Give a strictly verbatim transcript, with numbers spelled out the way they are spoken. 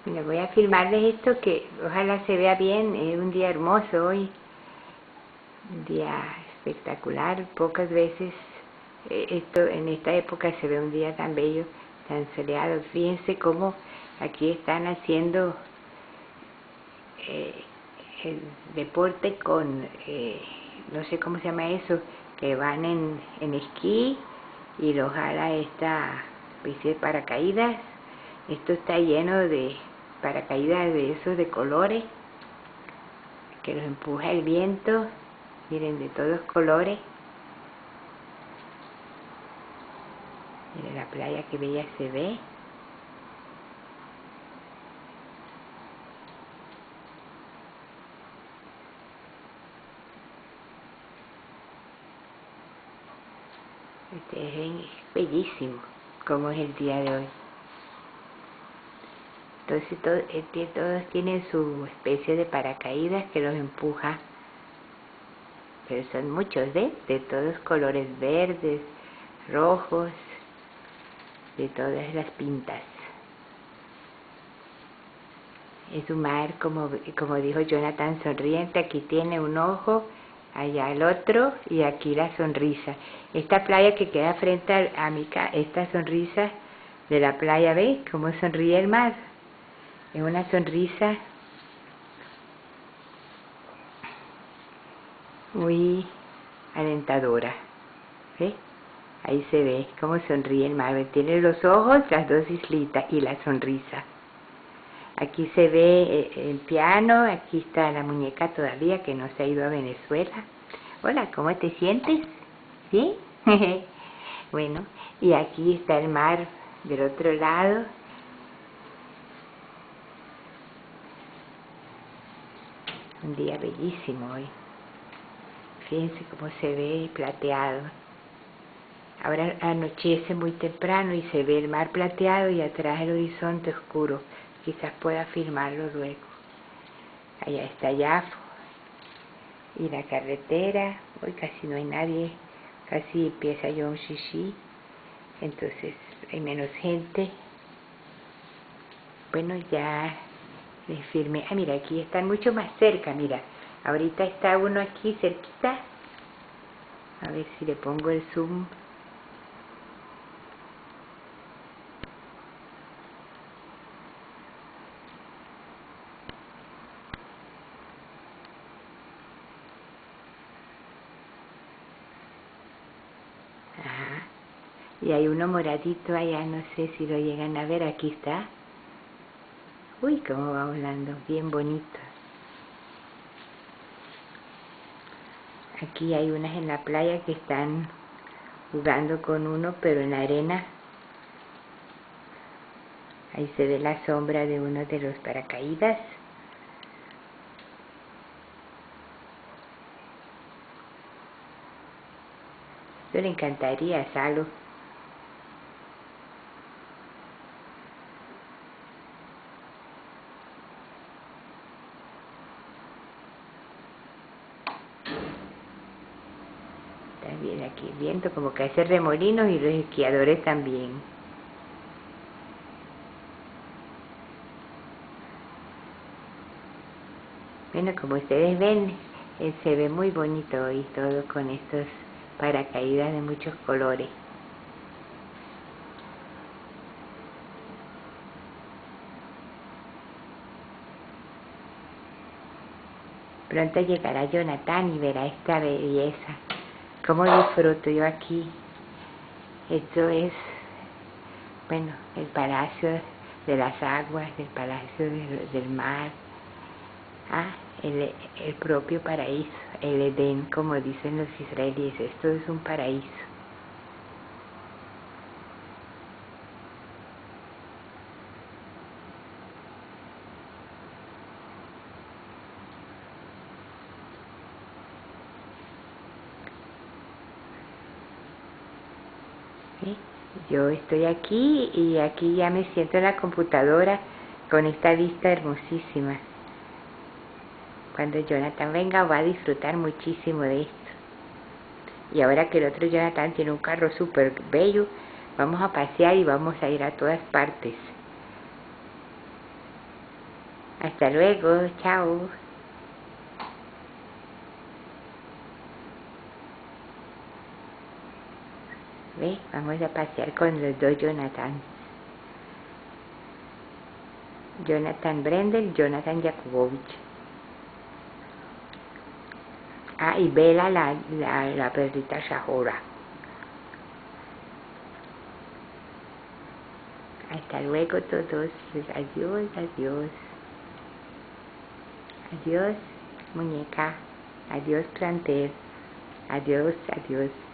Mira, voy a filmarles esto que ojalá se vea bien. Es un día hermoso hoy, un día espectacular. Pocas veces eh, esto en esta época se ve un día tan bello, tan soleado. Fíjense cómo aquí están haciendo eh, el deporte con, eh, no sé cómo se llama eso, que van en, en esquí y lo jala esta especie de paracaídas. Esto está lleno de paracaídas de esos de colores que los empuja el viento. Miren, de todos colores. Miren la playa, que bella se ve. Este es bellísimo como es el día de hoy. Entonces todo, este, todos tienen su especie de paracaídas que los empuja, pero son muchos, ¿ves? De todos colores, verdes, rojos, de todas las pintas. Es un mar, como, como dijo Jonathan, sonriente. Aquí tiene un ojo, allá el otro, y aquí la sonrisa. Esta playa que queda frente a, a mi casa, esta sonrisa de la playa, ¿ves? Cómo sonríe el mar. Es una sonrisa muy alentadora. ¿Ves? Ahí se ve cómo sonríe el mar. Tiene los ojos, las dos islitas y la sonrisa. Aquí se ve el piano, aquí está la muñeca todavía que no se ha ido a Venezuela. Hola, ¿cómo te sientes? ¿Sí? Bueno, y aquí está el mar del otro lado. Un día bellísimo hoy. Fíjense cómo se ve plateado. Ahora anochece muy temprano y se ve el mar plateado y atrás el horizonte oscuro. Quizás pueda filmarlo luego. Allá está Yafo y la carretera. Hoy casi no hay nadie, casi empieza Yom Shishi, entonces hay menos gente. Bueno, ya les filmé. Ah, mira, aquí están mucho más cerca. Mira, ahorita está uno aquí cerquita. A ver si le pongo el zoom. Ajá. Y hay uno moradito allá, no sé si lo llegan a ver. Aquí está. Uy, cómo va volando, bien bonito. Aquí hay unas en la playa que están jugando con uno, pero en la arena. Ahí se ve la sombra de uno de los paracaídas. Esto le encantaría a Salo. También aquí el viento como que hace remolinos y los esquiadores también. Bueno, como ustedes ven, eh, se ve muy bonito hoy todo con estos paracaídas de muchos colores. Pronto llegará Jonathan y verá esta belleza. Cómo disfruto yo aquí. Esto es, bueno, el palacio de las aguas, el palacio del, del mar. Ah, el, el propio paraíso, el Edén, como dicen los israelíes. Esto es un paraíso. ¿Sí? Yo estoy aquí y aquí ya me siento en la computadora con esta vista hermosísima. Cuando Jonathan venga va a disfrutar muchísimo de esto. Y ahora que el otro Jonathan tiene un carro súper bello, vamos a pasear y vamos a ir a todas partes. Hasta luego, chao. ¿Ve? Vamos a pasear con los dos Jonathan. Jonathan Brendel, Jonathan Jakubowicz. Ah, y Bella, la, la, la perrita Shahora. Hasta luego todos. Adiós, adiós. Adiós, muñeca. Adiós, planter. Adiós, adiós.